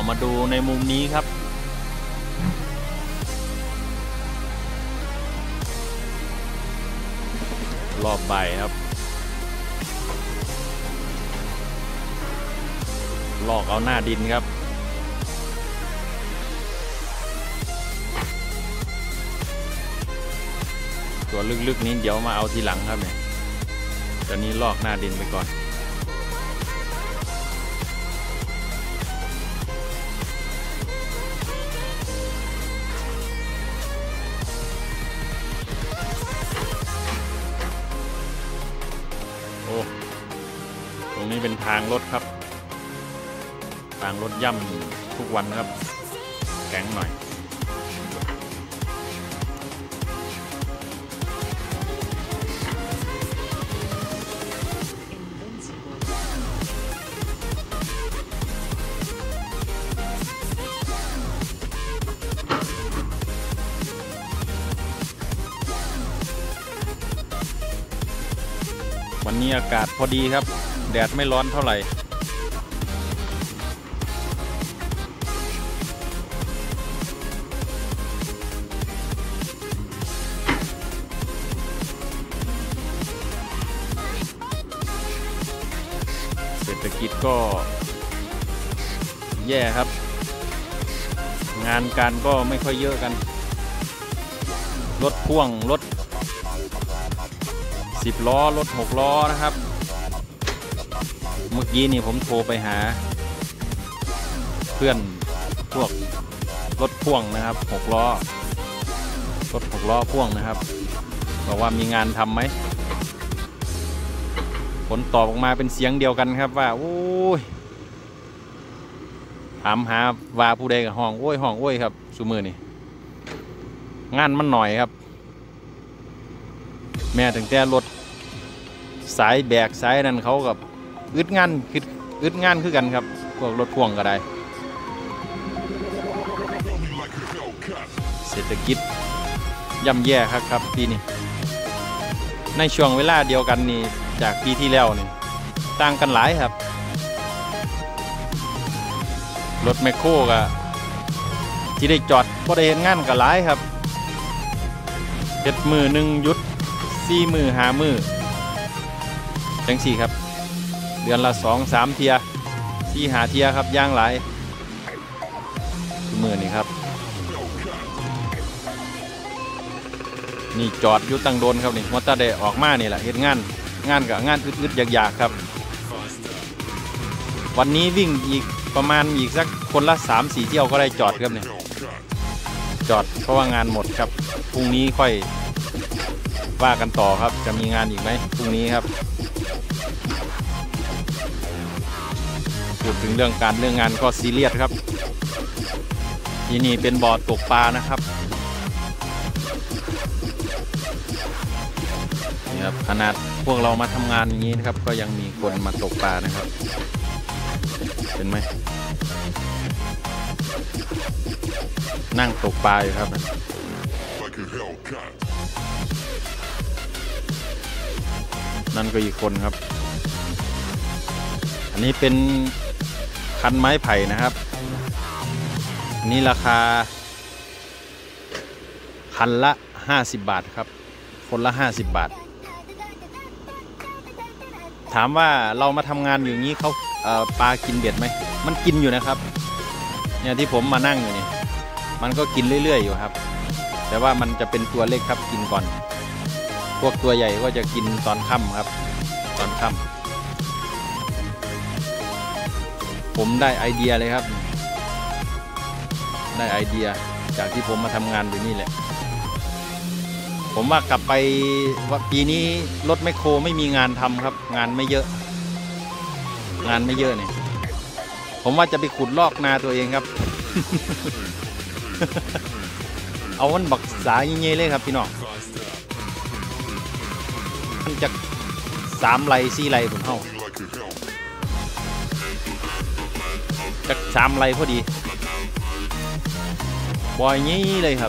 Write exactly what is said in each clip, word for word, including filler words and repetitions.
มาดูในมุมนี้ครับรอบใบครับลอกเอาหน้าดินครับตัวลึกๆนี้เดี๋ยวมาเอาทีหลังครับเนี่ยตอนนี้ลอกหน้าดินไปก่อนโอ้ตรงนี้เป็นทางรถครับทางรถย่ำทุกวันครับแข็งหน่อยวันนี้อากาศพอดีครับแดดไม่ร้อนเท่าไหร่เศรษฐกิจก็แย่ครับงานการก็ไม่ค่อยเยอะกันรถพ่วงรถสิบล้อรถหกล้อนะครับเมื่อกี้นี่ผมโทรไปหาเพื่อนพวกรถพ่วงนะครับหกล้อรถหกล้อพ่วงนะครับบอกว่ามีงานทำไหมผลตอบออกมาเป็นเสียงเดียวกันครับว่าโอ้ยถามหาว่าผู้ใดกับห้องโอ้ยห้องโอ้ยครับซุมือนี่งานมันหน่อยครับแม่ถึงแต่รถสายแบกสายนั่นเขากับอึดงานคืออึดงานคือกันครับพวกรถพ่วงก็ได้เศรษฐกิจย่ำแย่ครับครับปีนี้ในช่วงเวลาเดียวกันนี่จากปีที่แล้วนี่ต่างกันหลายครับรถแมคโครก็ที่ได้จอดก็ได้เห็นงานกันหลายครับเจ็ดมือหนึ่งยุดสี่มือหามือจังสี่ครับเดือนละสองสามเทียสี่หาเทียครับย่างหลายมือนี่ครับนี่จอดอยู่ตั้งโดนครับนี่มอเตอร์ได้ออกมานี่แหละเห็นงานงานกับงานอึดๆอยากๆครับวันนี้วิ่งอีกประมาณอีกสักคนละสามสี่เที่ยวก็ได้จอดครับเนี่ยจอดเพราะว่างานหมดครับพรุ่งนี้ค่อยว่ากันต่อครับจะมีงานอีกไหมพรุ่งนี้ครับพูดถึงเรื่องการเรื่องงานก็ซีเรียสครับที่นี่เป็นบ่อตกปลานะครับนี่ครับขนาดพวกเรามาทำงานอย่างนี้นะครับก็ยังมีคนมาตกปลานะครับเห็นไหมนั่งตกปลาอยู่ครับนั่นก็อีกคนครับอันนี้เป็นคันไม้ไผ่นะครับอันนี้ราคาคันละห้าสิบบาทครับคนละห้าสิบบาทถามว่าเรามาทำงานอย่างนี้เขาเอ่อปลากินเบ็ดไหมมันกินอยู่นะครับเนี่ยที่ผมมานั่งอยู่นี่มันก็กินเรื่อยๆอยู่ครับแต่ว่ามันจะเป็นตัวเล็กครับกินก่อนพวกตัวใหญ่ก็จะกินตอนค่ำครับตอนค่ำผมได้ไอเดียเลยครับได้ไอเดียจากที่ผมมาทำงานอยู่นี่แหละผมว่ากลับไปว่าปีนี้รถแมคโครไม่มีงานทำครับงานไม่เยอะงานไม่เยอะเนี่ยผมว่าจะไปขุดลอกนาตัวเองครับ เอามันบักสายเงี้ยเลยครับพี่น้องมันจะสามไร่สี่ไร่ผมเท่าจะสามไร่พอดีบ่อยงี้เลยครับ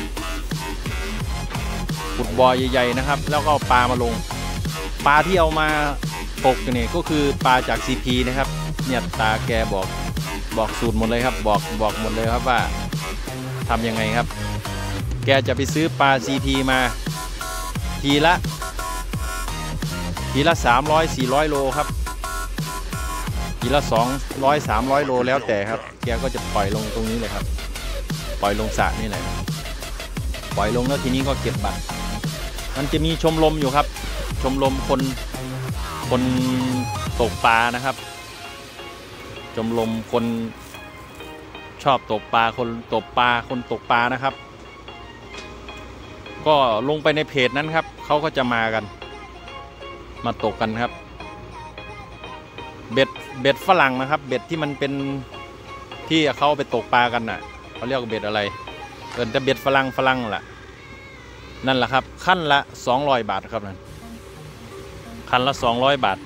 ขุดบ่อใหญ่ๆนะครับแล้วก็ปลามาลงปลาที่เอามาตกเนี่ยก็คือปลาจากซีพีนะครับเนี่ยตาแกบอกบอกสูตรหมดเลยครับบอกบอกหมดเลยครับว่าทำยังไงครับแกจะไปซื้อปลา ซี พี มาทีละทีละสามร้อย สี่ร้อยโลครับทีละสองร้อย สามร้อยโลแล้วแต่ครับแกก็จะปล่อยลงตรงนี้เลยครับปล่อยลงสระนี่แหละปล่อยลงแล้วทีนี้ก็เก็บบัตรมันจะมีชมรมอยู่ครับชมรมคนคนตกปลานะครับชมรมคนชอบตกปลาคนตกปลาคนตกปลานะครับก็ลงไปในเพจนั้นครับเขาก็จะมากันมาตกกันครับเบ็ดเบ็ดฝรั่งนะครับเบ็ดที่มันเป็นที่เขาไปตกปลากันน่ะเขาเรียกว่าเบ็ดอะไรเออแต่เบ็ดฝรั่งฝรั่งแหละนั่นแหละครับขั้นละสองร้อยบาทครับนั่นคันละสองร้อยบาท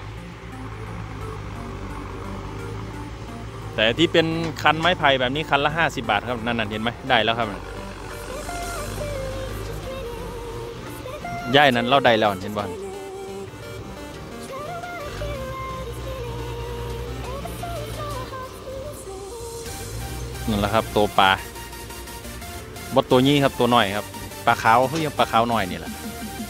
แต่ที่เป็นคันไม้ไผ่แบบนี้คันละห้าสิบบาทครับนั่นๆเห็นไหมได้แล้วครับย่ายนั้นเราได้แล้วเห็นบ่นั่นแหละครับตัวปลาบดตัวนี้ครับตัวหน่อยครับปลาขาวเฮ้ยปลาขาวหน่อยนี่แหละ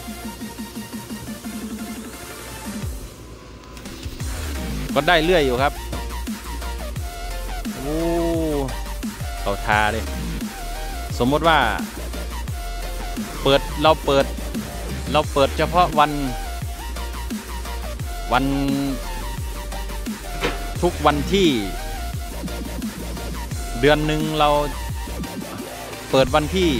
ก็ได้เรื่อยอยู่ครับโอ้เขาทาเลยสมมติว่าเปิดเราเปิดเราเปิดเฉพาะวันวันทุกวันที่เดือนหนึ่งเราเปิดวันที่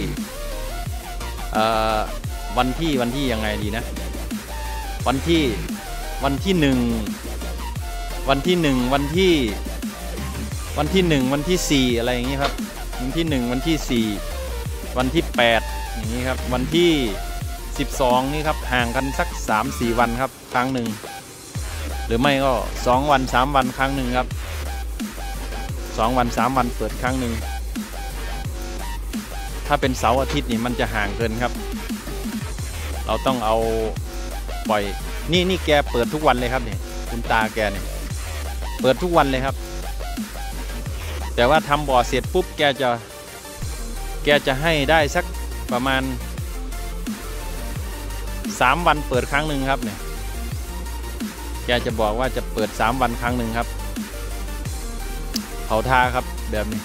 วันที่วันที่ยังไงดีนะวันที่วันที่หนึ่งวันที่หนึ่งวันที่วันที่หนึ่งวันที่สี่อะไรอย่างนี้ครับวันที่หนึ่งวันที่สี่วันที่แปดอย่างนี้ครับวันที่สิบสองนี่ครับห่างกันสัก สามสี่ วันครับครั้งหนึ่งหรือไม่ก็สองวันสามวันครั้งหนึ่งครับสองวันสามวันเปิดครั้งหนึ่งถ้าเป็นเสาร์อาทิตย์นี่มันจะห่างเกินครับเราต้องเอาปล่อยนี่นี่แกเปิดทุกวันเลยครับเนี่ยคุณตาแกเนี่ยเปิดทุกวันเลยครับแต่ว่าทำบ่อเสร็จปุ๊บแกจะแกจะให้ได้สักประมาณสามวันเปิดครั้งหนึ่งครับเนี่ยแกจะบอกว่าจะเปิดสามวันครั้งหนึ่งครับเขาท่าครับแบบนี้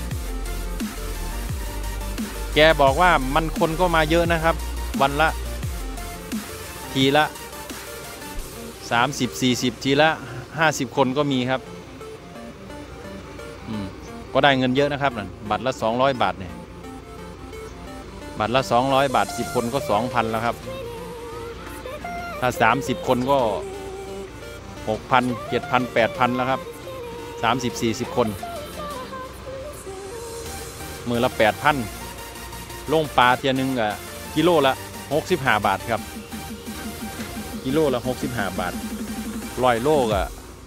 แกบอกว่ามันคนก็มาเยอะนะครับวันละทีละสามสิบ สี่สิบทีละห้าสิบคนก็มีครับอืมก็ได้เงินเยอะนะครับนั่นบัตรละสองร้อยบาทเนี่ยบัตรละสองร้อยบาทสิบคนก็ สองพัน แล้วครับถ้าสามสิบคนก็ หกพัน เจ็ดพัน แปดพัน แล้วครับสามสิบ สี่สิบคนมือละ แปดพัน ลงปลาเทียนึงอ่ะกิโลละหกสิบห้าบาทครับกิโลละหกสิบห้าบาทร้อยโลอ่ะ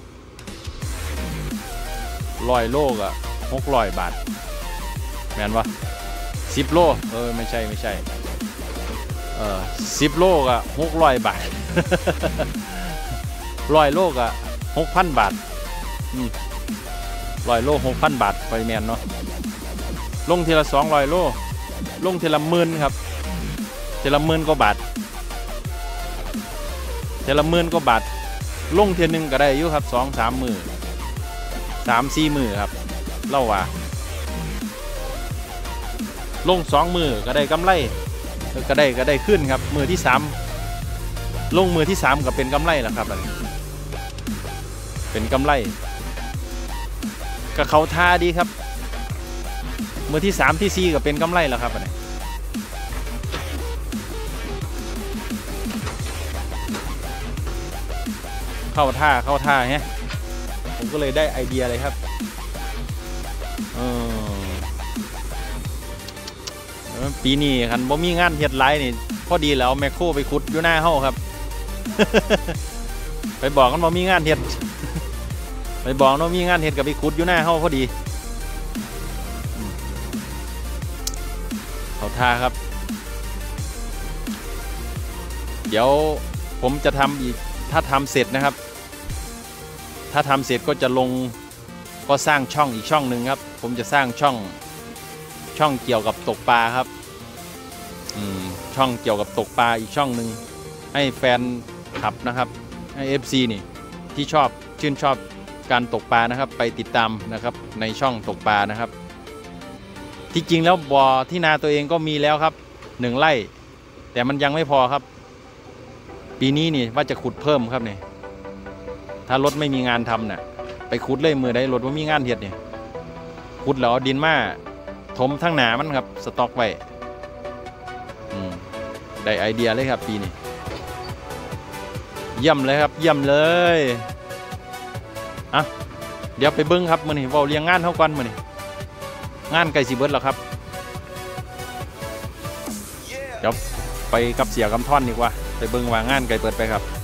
ร้อยโลอ่ะหกร้อยบาทแม่นวะสิบโลเออไม่ใช่ไม่ใช่เออสิบโลอ่ะหกร้อยบาทร้อยโลอ่ะหกพันบาทอืมร้อยโลหกพันบาทไปแมนเนาะลงทีละสองร้อยโลลงทีละหมื่นครับทีละหมื่นกว่าบาททีละหมื่นกว่าบาทลงเทียนึงก็ได้อยู่ครับสองสามมือสามสี่มือครับเล่าว่าลงสองมือก็ได้กำไรก็ได้ก็ได้ขึ้นครับมือที่สามลงมือที่สามก็เป็นกำไรแล้วครับเป็นกำไรก็เขาท่าดีครับมือที่สามที่สี่ก็เป็นกำไรแล้วครับอันนี้เข้าท่าเข้าท่าฮะผมก็เลยได้ไอเดียเลยครับเออปีนี้คันบ่มีงานเฮ็ดไรนี่พอดีแล้วแมคโครไปขุดอยู่หน้าเฮาครับ ไปบอกกันบ่มีงานเฮ็ด ไปบอกว่ามีงานเฮ็ดกับไปขุดอยู่หน้าเฮาพอดีเขาท่าครับเดี๋ยวผมจะทำอีกถ้าทำเสร็จนะครับถ้าทำเสร็จก็จะลงก็สร้างช่องอีกช่องหนึ่งครับผมจะสร้างช่องช่องเกี่ยวกับตกปลาครับอืมช่องเกี่ยวกับตกปลาอีกช่องหนึ่งให้แฟนคลับนะครับให้ เอฟ ซี นี่ที่ชอบชื่นชอบการตกปลานะครับไปติดตามนะครับในช่องตกปลานะครับที่จริงแล้วบ่อที่นาตัวเองก็มีแล้วครับหนึ่งไร่แต่มันยังไม่พอครับปีนี้นี่ว่าจะขุดเพิ่มครับเนี่ยถ้ารถไม่มีงานทำน่ะไปขุดเลยมือได้รถว่ามีงานเห็ดเนี่ยขุดแล้วเอาดินมาถมทั้งหนามันครับสต็อกไว้ได้ไอเดียเลยครับปีนี้เยี่ยมเลยครับเยี่ยมเลยอ่ะเดี๋ยวไปเบิ้งครับมือนี่เว้าเรียงงานเท่ากันมือนี่งานไก่สีเบิร์ดแล้วครับเดี๋ยวไปกับเสียกำท่อนดีกว่าไปเบิ้งว่างานไก่เปิดไปครับ